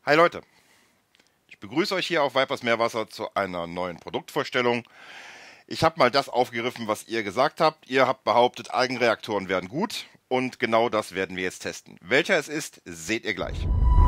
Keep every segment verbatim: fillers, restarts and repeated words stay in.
Hi Leute, ich begrüße euch hier auf Vipers Meerwasser zu einer neuen Produktvorstellung. Ich habe mal das aufgegriffen, was ihr gesagt habt. Ihr habt behauptet, Algenreaktoren wären gut und genau das werden wir jetzt testen. Welcher es ist, seht ihr gleich.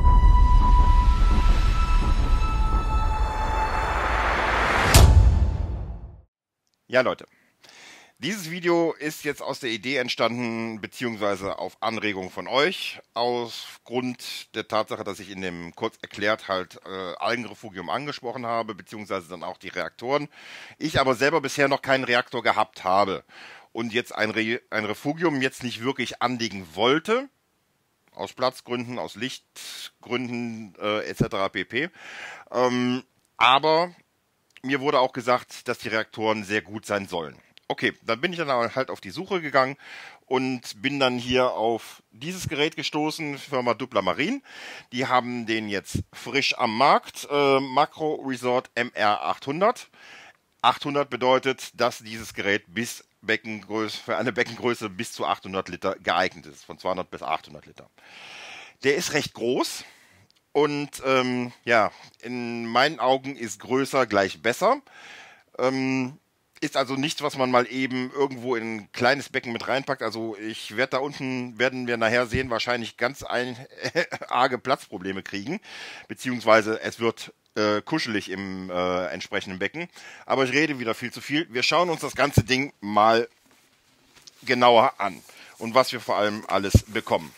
Ja Leute, dieses Video ist jetzt aus der Idee entstanden, beziehungsweise auf Anregung von euch, aufgrund der Tatsache, dass ich in dem kurz erklärt halt äh, Algenrefugium angesprochen habe, beziehungsweise dann auch die Reaktoren. Ich aber selber bisher noch keinen Reaktor gehabt habe und jetzt ein, Re ein Refugium jetzt nicht wirklich anlegen wollte, aus Platzgründen, aus Lichtgründen äh, et cetera pp. Ähm, aber mir wurde auch gesagt, dass die Reaktoren sehr gut sein sollen. Okay, dann bin ich dann halt auf die Suche gegangen und bin dann hier auf dieses Gerät gestoßen, Firma Dupla Marine. Die haben den jetzt frisch am Markt, äh, Macro Resort M R achthundert. achthundert bedeutet, dass dieses Gerät bis Beckengröße, für eine Beckengröße bis zu achthundert Liter geeignet ist, von zweihundert bis achthundert Liter. Der ist recht groß und ähm, ja, in meinen Augen ist größer gleich besser. Ähm, Ist also nichts, was man mal eben irgendwo in ein kleines Becken mit reinpackt. Also ich werde da unten, werden wir nachher sehen, wahrscheinlich ganz ein, arge Platzprobleme kriegen. Beziehungsweise es wird äh, kuschelig im äh, entsprechenden Becken. Aber ich rede wieder viel zu viel. Wir schauen uns das ganze Ding mal genauer an. Und was wir vor allem alles bekommen.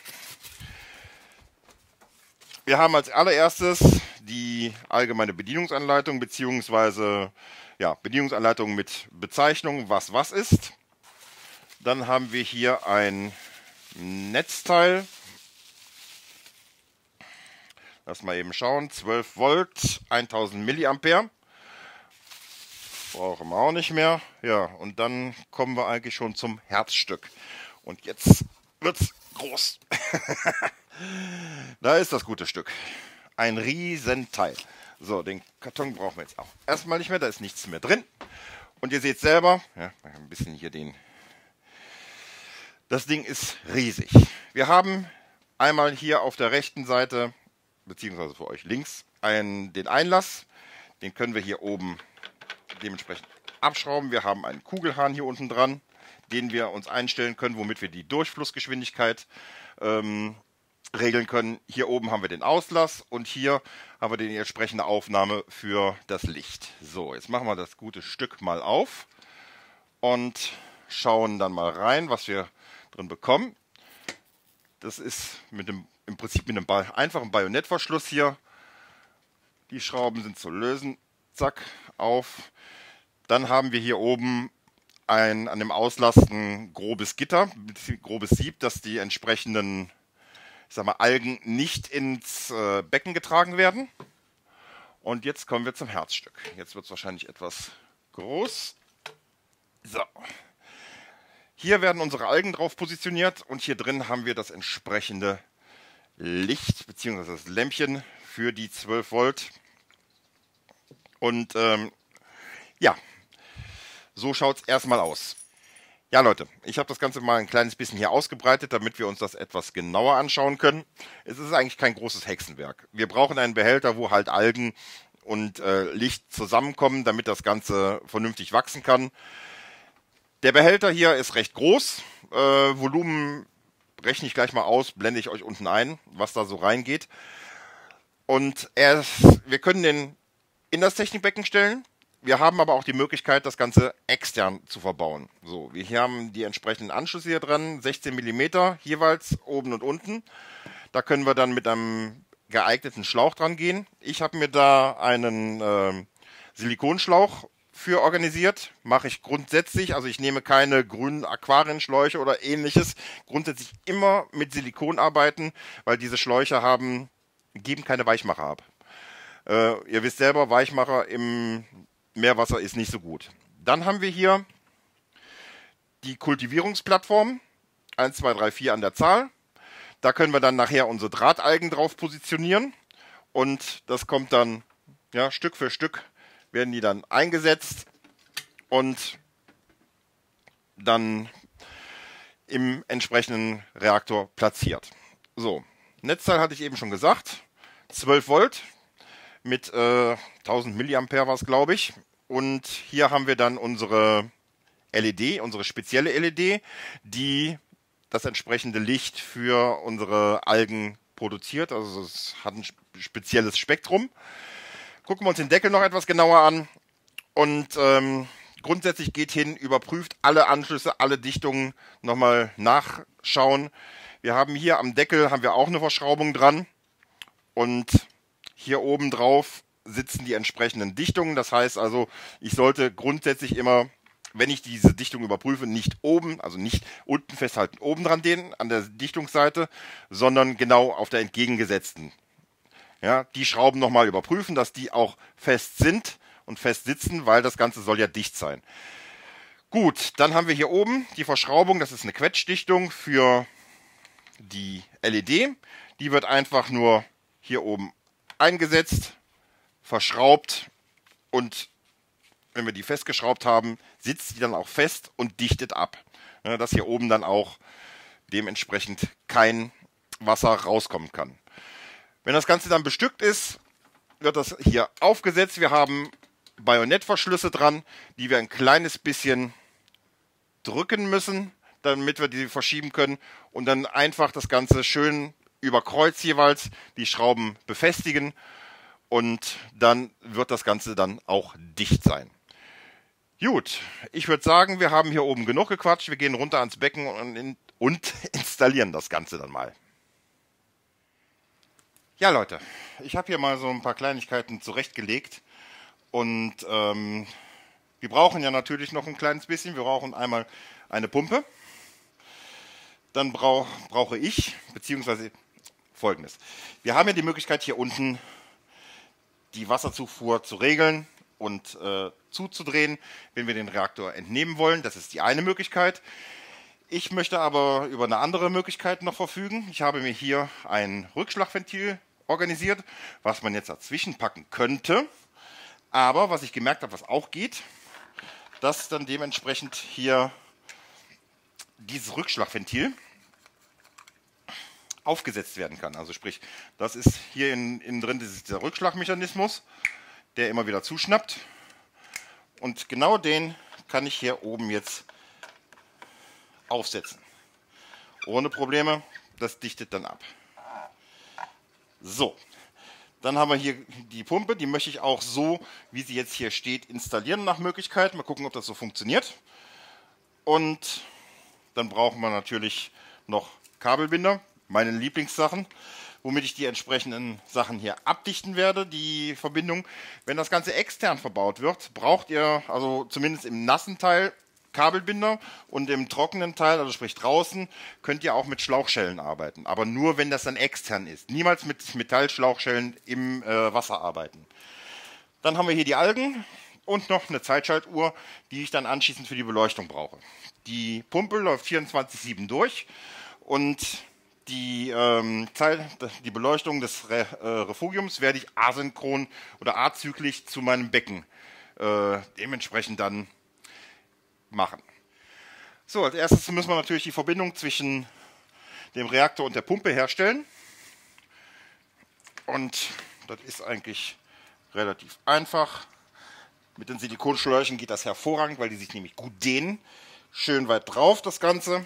Wir haben als allererstes die allgemeine Bedienungsanleitung, beziehungsweise ja, Bedienungsanleitung mit Bezeichnung, was was ist. Dann haben wir hier ein Netzteil. Lass mal eben schauen. zwölf Volt, tausend Milliampere. Brauchen wir auch nicht mehr. Ja, und dann kommen wir eigentlich schon zum Herzstück. Und jetzt wird's groß. Da ist das gute Stück. Ein Riesenteil. So, den Karton brauchen wir jetzt auch erstmal nicht mehr, da ist nichts mehr drin. Und ihr seht selber, ja, ein bisschen hier den, das Ding ist riesig. Wir haben einmal hier auf der rechten Seite, beziehungsweise für euch links, einen, den Einlass. Den können wir hier oben dementsprechend abschrauben. Wir haben einen Kugelhahn hier unten dran, den wir uns einstellen können, womit wir die Durchflussgeschwindigkeit ähm, regeln können. Hier oben haben wir den Auslass und hier haben wir die entsprechende Aufnahme für das Licht. So, jetzt machen wir das gute Stück mal auf und schauen dann mal rein, was wir drin bekommen. Das ist mit dem, im Prinzip mit einem einfachen Bajonettverschluss hier. Die Schrauben sind zu lösen. Zack, auf. Dann haben wir hier oben ein, an dem Auslass ein grobes Gitter, ein grobes Sieb, das die entsprechenden Ich sag mal, Algen nicht ins äh, Becken getragen werden. Und jetzt kommen wir zum Herzstück. Jetzt wird es wahrscheinlich etwas groß. So. Hier werden unsere Algen drauf positioniert und hier drin haben wir das entsprechende Licht bzw. das Lämpchen für die zwölf Volt. Und ähm, ja, so schaut es erstmal aus. Ja Leute, ich habe das Ganze mal ein kleines bisschen hier ausgebreitet, damit wir uns das etwas genauer anschauen können. Es ist eigentlich kein großes Hexenwerk. Wir brauchen einen Behälter, wo halt Algen und äh, Licht zusammenkommen, damit das Ganze vernünftig wachsen kann. Der Behälter hier ist recht groß. Äh, Volumen rechne ich gleich mal aus, blende ich euch unten ein, was da so reingeht. Und er ist, wir können den in das Technikbecken stellen. Wir haben aber auch die Möglichkeit, das Ganze extern zu verbauen. So, wir hier haben die entsprechenden Anschlüsse hier dran, sechzehn Millimeter jeweils oben und unten. Da können wir dann mit einem geeigneten Schlauch dran gehen. Ich habe mir da einen äh, Silikonschlauch für organisiert. Mache ich grundsätzlich, also ich nehme keine grünen Aquarienschläuche oder ähnliches. Grundsätzlich immer mit Silikon arbeiten, weil diese Schläuche haben, geben keine Weichmacher ab. Äh, ihr wisst selber, Weichmacher im Meerwasser ist nicht so gut. Dann haben wir hier die Kultivierungsplattform, eins, zwei, drei, vier an der Zahl. Da können wir dann nachher unsere Drahtalgen drauf positionieren und das kommt dann, ja, Stück für Stück werden die dann eingesetzt und dann im entsprechenden Reaktor platziert. So, Netzteil hatte ich eben schon gesagt, zwölf Volt mit äh, tausend Milliampere war es, glaube ich. Und hier haben wir dann unsere L E D, unsere spezielle L E D, die das entsprechende Licht für unsere Algen produziert. Also es hat ein spezielles Spektrum. Gucken wir uns den Deckel noch etwas genauer an. Und ähm, grundsätzlich geht hin, überprüft alle Anschlüsse, alle Dichtungen nochmal nachschauen. Wir haben hier am Deckel haben wir auch eine Verschraubung dran. Und hier oben drauf sitzen die entsprechenden Dichtungen. Das heißt also, ich sollte grundsätzlich immer, wenn ich diese Dichtung überprüfe, nicht oben, also nicht unten festhalten, oben dran den, an der Dichtungsseite, sondern genau auf der entgegengesetzten. Ja, die Schrauben nochmal überprüfen, dass die auch fest sind und fest sitzen, weil das Ganze soll ja dicht sein. Gut, dann haben wir hier oben die Verschraubung, das ist eine Quetschdichtung für die L E D. Die wird einfach nur hier oben eingesetzt, verschraubt und wenn wir die festgeschraubt haben, sitzt die dann auch fest und dichtet ab. Ja, dass hier oben dann auch dementsprechend kein Wasser rauskommen kann. Wenn das Ganze dann bestückt ist, wird das hier aufgesetzt. Wir haben Bajonettverschlüsse dran, die wir ein kleines bisschen drücken müssen, damit wir die verschieben können und dann einfach das Ganze schön über Kreuz jeweils die Schrauben befestigen und dann wird das Ganze dann auch dicht sein. Gut, ich würde sagen, wir haben hier oben genug gequatscht. Wir gehen runter ans Becken und, in, und installieren das Ganze dann mal. Ja Leute, ich habe hier mal so ein paar Kleinigkeiten zurechtgelegt und ähm, wir brauchen ja natürlich noch ein kleines bisschen. Wir brauchen einmal eine Pumpe. Dann brauch, brauche ich, beziehungsweise Folgendes. Wir haben ja die Möglichkeit hier unten die Wasserzufuhr zu regeln und äh, zuzudrehen, wenn wir den Reaktor entnehmen wollen. Das ist die eine Möglichkeit. Ich möchte aber über eine andere Möglichkeit noch verfügen. Ich habe mir hier ein Rückschlagventil organisiert, was man jetzt dazwischen packen könnte. Aber was ich gemerkt habe, was auch geht, dass dann dementsprechend hier dieses Rückschlagventil aufgesetzt werden kann. Also sprich, das ist hier innen, innen drin dieser Rückschlagmechanismus, der immer wieder zuschnappt. Und genau den kann ich hier oben jetzt aufsetzen. Ohne Probleme, das dichtet dann ab. So, dann haben wir hier die Pumpe, die möchte ich auch so, wie sie jetzt hier steht, installieren nach Möglichkeit. Mal gucken, ob das so funktioniert. Und dann brauchen wir natürlich noch Kabelbinder, meine Lieblingssachen, womit ich die entsprechenden Sachen hier abdichten werde, die Verbindung. Wenn das Ganze extern verbaut wird, braucht ihr, also zumindest im nassen Teil, Kabelbinder und im trockenen Teil, also sprich draußen, könnt ihr auch mit Schlauchschellen arbeiten. Aber nur, wenn das dann extern ist. Niemals mit Metallschlauchschellen im äh, Wasser arbeiten. Dann haben wir hier die Algen und noch eine Zeitschaltuhr, die ich dann anschließend für die Beleuchtung brauche. Die Pumpe läuft vierundzwanzig sieben durch und die, ähm, Zeit, die Beleuchtung des Re äh, Refugiums werde ich asynchron oder azyklisch zu meinem Becken äh, dementsprechend dann machen. So, als erstes müssen wir natürlich die Verbindung zwischen dem Reaktor und der Pumpe herstellen. Und das ist eigentlich relativ einfach. Mit den Silikonschläuchen geht das hervorragend, weil die sich nämlich gut dehnen. Schön weit drauf das Ganze.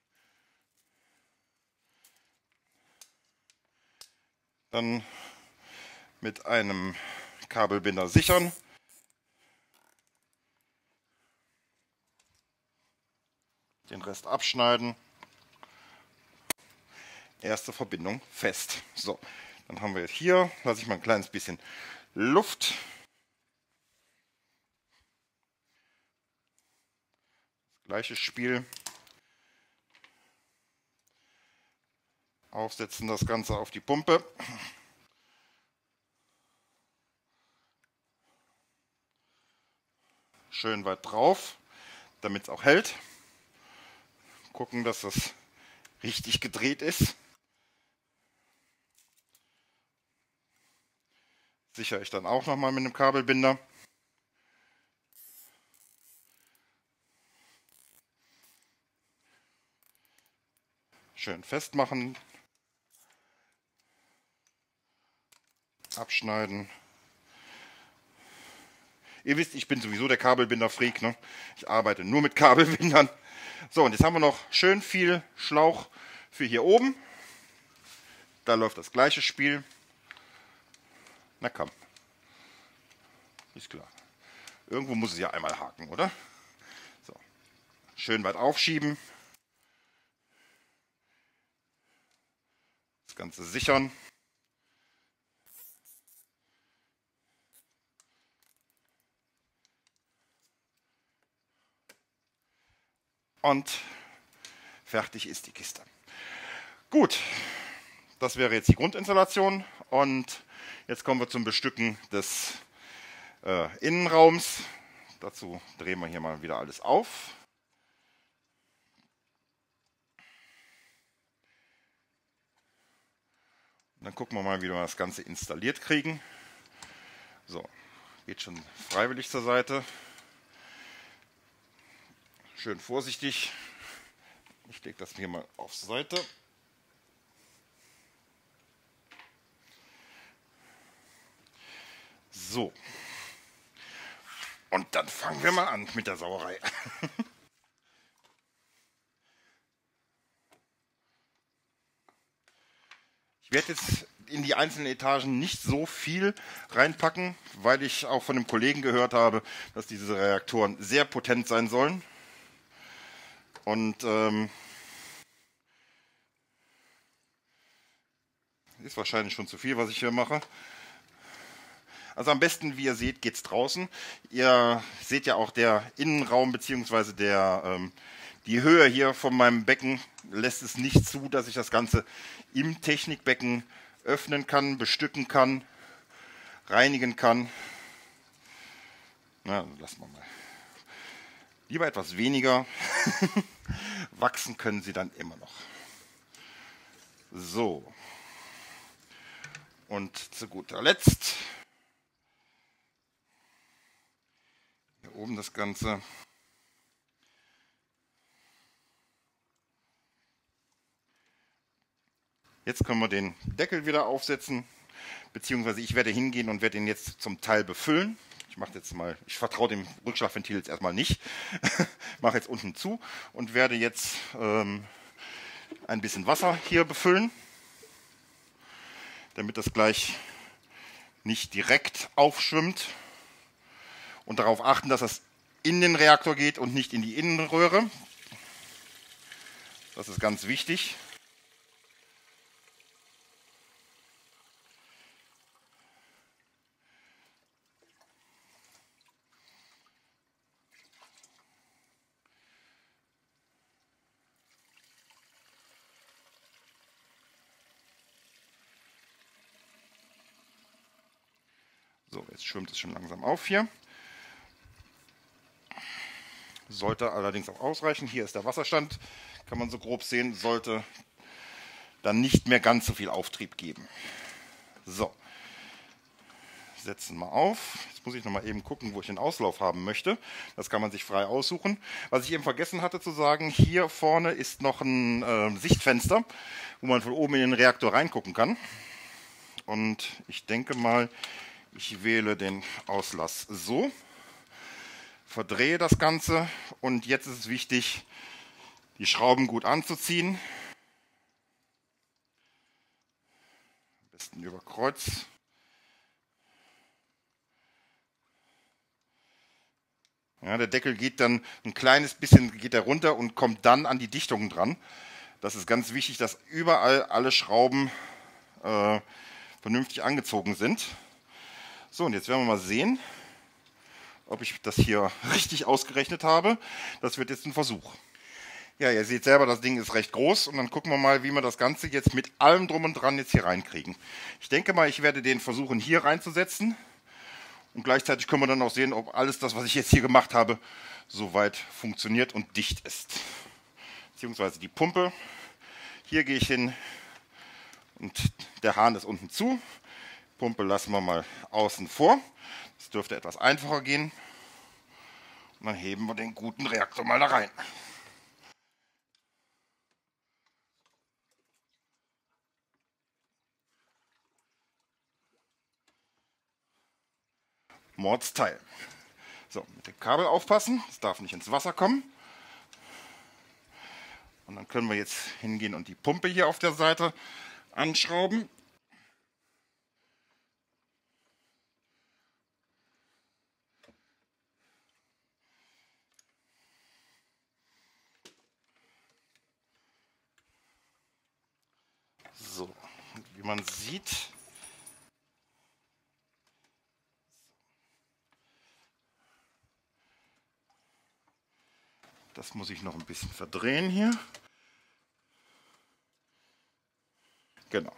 Dann mit einem Kabelbinder sichern. Den Rest abschneiden. Erste Verbindung fest. So, dann haben wir jetzt hier, lasse ich mal ein kleines bisschen Luft. Gleiches Spiel. Aufsetzen das Ganze auf die Pumpe. Schön weit drauf, damit es auch hält. Gucken, dass das richtig gedreht ist. Sichere ich dann auch nochmal mit einem Kabelbinder. Schön festmachen. abschneiden. Ihr wisst, ich bin sowieso der Kabelbinder-Freak, ne? Ich arbeite nur mit Kabelbindern. So, und jetzt haben wir noch schön viel Schlauch für hier oben. Da läuft das gleiche Spiel. Na komm. Ist klar. Irgendwo muss es ja einmal haken, oder? So. Schön weit aufschieben. Das Ganze sichern. Und fertig ist die Kiste. Gut, das wäre jetzt die Grundinstallation und jetzt kommen wir zum Bestücken des äh, Innenraums. Dazu drehen wir hier mal wieder alles auf. Und dann gucken wir mal, wie wir das Ganze installiert kriegen. So, geht schon freiwillig zur Seite. Schön vorsichtig. Ich lege das hier mal auf Seite. So. Und dann fangen wir mal an mit der Sauerei. Ich werde jetzt in die einzelnen Etagen nicht so viel reinpacken, weil ich auch von einem Kollegen gehört habe, dass diese Reaktoren sehr potent sein sollen. Und ähm, ist wahrscheinlich schon zu viel, was ich hier mache. Also am besten, wie ihr seht, geht es draußen. Ihr seht ja auch, der Innenraum bzw. der ähm, die Höhe hier von meinem Becken lässt es nicht zu, dass ich das Ganze im Technikbecken öffnen kann, bestücken kann, reinigen kann. Na, lassen wir mal. Lieber etwas weniger. Wachsen können sie dann immer noch. So. Und zu guter Letzt hier oben das Ganze. Jetzt können wir den Deckel wieder aufsetzen, beziehungsweise ich werde hingehen und werde ihn jetzt zum Teil befüllen. Ich mache jetzt mal, ich vertraue dem Rückschlagventil jetzt erstmal nicht. Mache jetzt unten zu und werde jetzt ähm, ein bisschen Wasser hier befüllen, damit das gleich nicht direkt aufschwimmt. Und darauf achten, dass das in den Reaktor geht und nicht in die Innenröhre. Das ist ganz wichtig. So, jetzt schwimmt es schon langsam auf hier. Sollte allerdings auch ausreichen. Hier ist der Wasserstand, kann man so grob sehen, sollte dann nicht mehr ganz so viel Auftrieb geben. So, setzen wir auf. Jetzt muss ich noch mal eben gucken, wo ich den Auslauf haben möchte. Das kann man sich frei aussuchen. Was ich eben vergessen hatte zu sagen, hier vorne ist noch ein äh, Sichtfenster, wo man von oben in den Reaktor reingucken kann. Und ich denke mal, ich wähle den Auslass so, verdrehe das Ganze und jetzt ist es wichtig, die Schrauben gut anzuziehen. Am besten über Kreuz. Ja, der Deckel geht dann ein kleines bisschen geht er runter und kommt dann an die Dichtung dran. Das ist ganz wichtig, dass überall alle Schrauben äh, vernünftig angezogen sind. So, und jetzt werden wir mal sehen, ob ich das hier richtig ausgerechnet habe. Das wird jetzt ein Versuch. Ja, ihr seht selber, das Ding ist recht groß und dann gucken wir mal, wie wir das Ganze jetzt mit allem drum und dran jetzt hier reinkriegen. Ich denke mal, ich werde den versuchen hier reinzusetzen und gleichzeitig können wir dann auch sehen, ob alles das, was ich jetzt hier gemacht habe, soweit funktioniert und dicht ist. Beziehungsweise die Pumpe. Hier gehe ich hin und der Hahn ist unten zu. Pumpe lassen wir mal außen vor. Das dürfte etwas einfacher gehen. Und dann heben wir den guten Reaktor mal da rein. Mordsteil. So, mit dem Kabel aufpassen, es darf nicht ins Wasser kommen. Und dann können wir jetzt hingehen und die Pumpe hier auf der Seite anschrauben. So, wie man sieht, das muss ich noch ein bisschen verdrehen hier. Genau.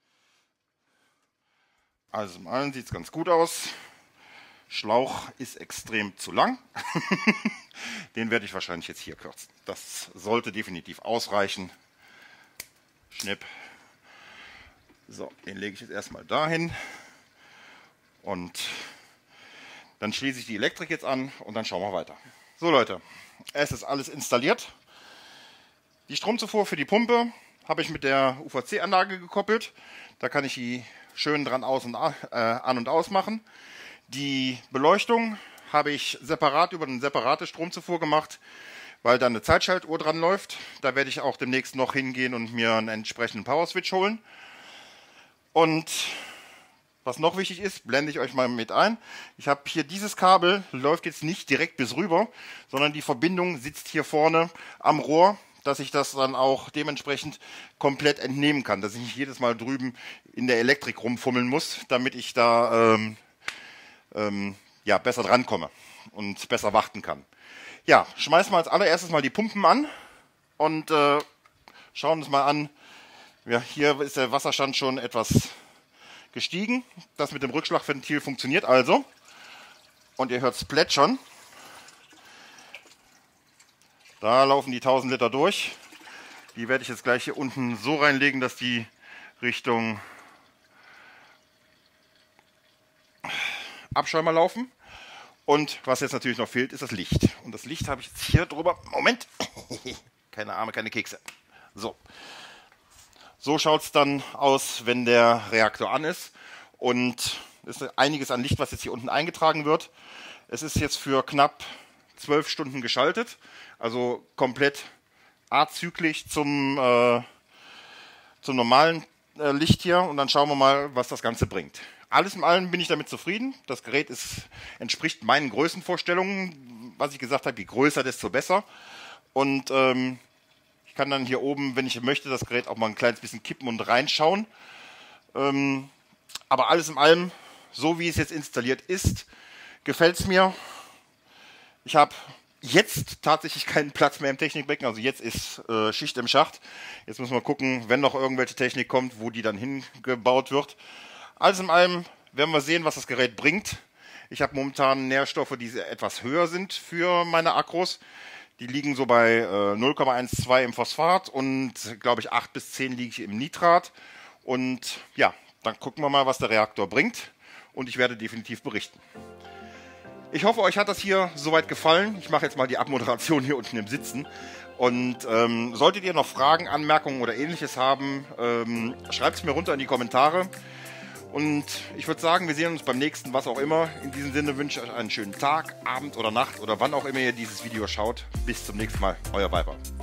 Also im Allen sieht es ganz gut aus. Schlauch ist extrem zu lang. Den werde ich wahrscheinlich jetzt hier kürzen. Das sollte definitiv ausreichen. Schnipp. So, den lege ich jetzt erstmal dahin. Und dann schließe ich die Elektrik jetzt an und dann schauen wir weiter. So Leute, es ist alles installiert. Die Stromzufuhr für die Pumpe habe ich mit der U V C-Anlage gekoppelt. Da kann ich die schön dran aus und, äh, an und aus machen. Die Beleuchtung habe ich separat über eine separate Stromzufuhr gemacht, weil da eine Zeitschaltuhr dran läuft. Da werde ich auch demnächst noch hingehen und mir einen entsprechenden Power-Switch holen. Und was noch wichtig ist, blende ich euch mal mit ein. Ich habe hier dieses Kabel, läuft jetzt nicht direkt bis rüber, sondern die Verbindung sitzt hier vorne am Rohr, dass ich das dann auch dementsprechend komplett entnehmen kann, dass ich nicht jedes Mal drüben in der Elektrik rumfummeln muss, damit ich da ähm, ähm, ja, besser drankomme und besser warten kann. Ja, schmeißen wir als allererstes mal die Pumpen an und äh, schauen uns mal an. Ja, hier ist der Wasserstand schon etwas gestiegen. Das mit dem Rückschlagventil funktioniert also. Und ihr hört es plätschern. Da laufen die tausend Liter durch. Die werde ich jetzt gleich hier unten so reinlegen, dass die Richtung Abschäumer laufen. Und was jetzt natürlich noch fehlt, ist das Licht. Und das Licht habe ich jetzt hier drüber. Moment. Keine Arme, keine Kekse. So. So schaut es dann aus, wenn der Reaktor an ist. Und es ist einiges an Licht, was jetzt hier unten eingetragen wird. Es ist jetzt für knapp zwölf Stunden geschaltet. Also komplett azyklisch zum, äh, zum normalen äh, Licht hier. Und dann schauen wir mal, was das Ganze bringt. Alles in allem bin ich damit zufrieden. Das Gerät ist, entspricht meinen Größenvorstellungen. Was ich gesagt habe, je größer, desto besser. Und ähm, ich kann dann hier oben, wenn ich möchte, das Gerät auch mal ein kleines bisschen kippen und reinschauen. Ähm, aber alles in allem, so wie es jetzt installiert ist, gefällt es mir. Ich habe jetzt tatsächlich keinen Platz mehr im Technikbecken. Also jetzt ist äh, Schicht im Schacht. Jetzt müssen wir gucken, wenn noch irgendwelche Technik kommt, wo die dann hingebaut wird. Alles in allem werden wir sehen, was das Gerät bringt. Ich habe momentan Nährstoffe, die etwas höher sind für meine Akkus. Die liegen so bei äh, null Komma zwölf im Phosphat und, glaube ich, acht bis zehn liege ich im Nitrat. Und ja, dann gucken wir mal, was der Reaktor bringt. Und ich werde definitiv berichten. Ich hoffe, euch hat das hier soweit gefallen. Ich mache jetzt mal die Abmoderation hier unten im Sitzen. Und ähm, solltet ihr noch Fragen, Anmerkungen oder ähnliches haben, ähm, schreibt es mir runter in die Kommentare. Und ich würde sagen, wir sehen uns beim nächsten, was auch immer. In diesem Sinne wünsche ich euch einen schönen Tag, Abend oder Nacht oder wann auch immer ihr dieses Video schaut. Bis zum nächsten Mal, euer Viper.